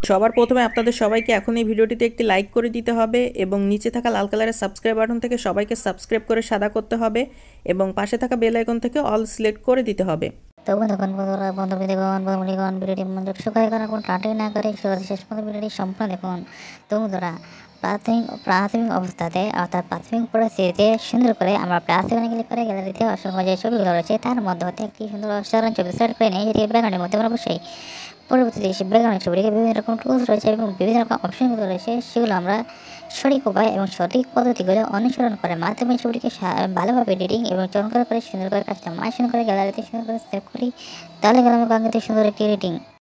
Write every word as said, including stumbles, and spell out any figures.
সবার প্রথমে আপনাদের সবাইকে এখন এই ভিডিওটিতে একটি লাইক করে দিতে হবে এবং নিচে থাকা লাল কালারের সাবস্ক্রাইব বাটন থেকে সবাইকে সাবস্ক্রাইব করে সাদা করতে হবে এবং পাশে থাকা বেল আইকন থেকে অল সিলেক্ট করে দিতে হবে। তো বন্ধুগণ বন্ধুরা বন্ধুবৃন্দগণ বন্ধুমণিগণ ভিডিওটি মনোযোগ সহকারে করার কোনো টাটাই না করে শুরু শেষ পর্যন্ত ভিডিওটি সম্পূর্ণ দেখুন। তো বন্ধুরা প্রাথমিক প্রাথমিক অবস্থাতে অর্থাৎ প্রাথমিক পরিস্থিতিতে সুন্দর করে আমরা প্লাস সেখানে ক্লিক করে গ্যালারিতে অসংখ্য যে ছবিগুলো রয়েছে তার মধ্যে হতে একটি সুন্দর অসাধারণ ছবি সিলেক্ট করে নিয়ে সেটি ব্যাকগ্রাউন্ডের মধ্যে অবশ্যই পরবর্তীতে সেই ব্যাকগ্রাউন্ড ছবিটিকে বিভিন্ন রকম টুলস রয়েছে এবং বিভিন্ন রকম অপশনগুলো রয়েছে, সেগুলো আমরা সঠিক উপায় এবং সঠিক পদ্ধতিগুলো অনুসরণ করে মাধ্যমে ছবিটিকে ভালোভাবে এডিটিং এবং চমৎকার করে সুন্দর করে কাস্টমাইজেশন করে গ্যালারিতে সুন্দর করে সেভ করি, তাহলে গেলাম কাঙ্ক্ষিত সুন্দর একটি এডিটিং।